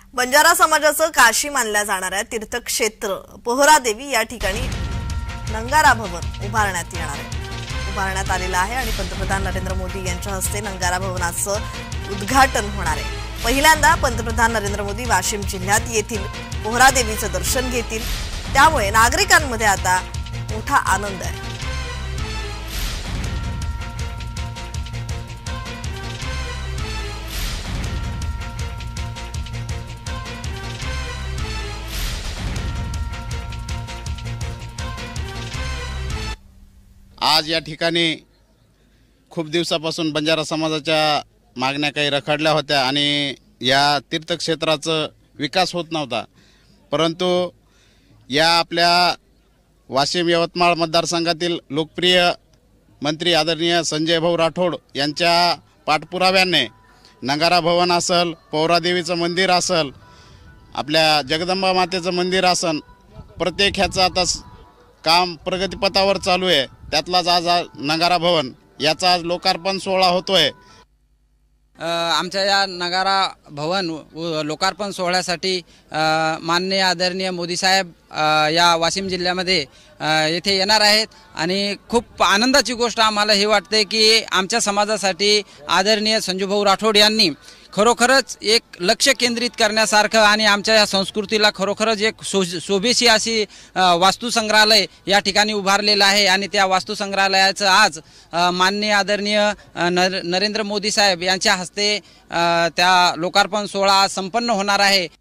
बंजारा समाजाचं काशी मानल्या जाणाऱ्या तीर्थक्षेत्र पोहरादेवी या ठिकाणी नंगारा भवन उभारण्यात आलेलं आहे आणि पंतप्रधान नरेंद्र मोदी यांच्या हस्ते नंगारा भवनाचं उद्घाटन होणार आहे। पहिल्यांदा पंतप्रधान नरेंद्र मोदी वाशिम जिल्ह्यात येथील पोहरादेवीचं दर्शन घेतील, त्यामुळे नागरिकांमध्ये आता मोठा आनंद आहे। आज या ठिकाणी खूप दिवसापासून बंजारा समाजाच्या मागण्या काही रखडल्या होत्या आणि या तीर्थक्षेत्राचा विकास होत नव्हता, परंतु या आपल्या वाशिम यवतमाळ मतदारसंघातील लोकप्रिय मंत्री आदरणीय संजय भाऊ राठोड यांच्या पाठपुराव्याने नंगारा भवन असेल, पोहरादेवीचं मंदिर असेल, आपल्या जगदंबा मातेचं मंदिर असेल, प्रत्येक ह्याचं आता काम प्रगतीपथावर चालू आहे। त्यातलाच आज नंगारा भवन याचा आज लोकार्पण सोहळा होतोय। आमच्या या नंगारा भवन लोकार्पण सोहळ्यासाठी माननीय आदरणीय मोदी साहेब या वाशिम जिल्ह्यामध्ये येथे येणार आहेत आणि खूप आनंदाची गोष्ट आम्हाला हे वाटते की आमच्या समाजासाठी आदरणीय संजूभाऊ राठोड यांनी खरोखरच एक लक्ष केंद्रित करण्यासारखं आणि आमच्या या संस्कृतीला खरोखरच एक शोभेशी अशी वास्तुसंग्रहालय या ठिकाणी उभारलेलं आहे आणि त्या वास्तुसंग्रहालयाचं आज माननीय आदरणीय नरेंद्र मोदी साहेब यांच्या हस्ते त्या लोकार्पण सोहळा संपन्न होणार आहे।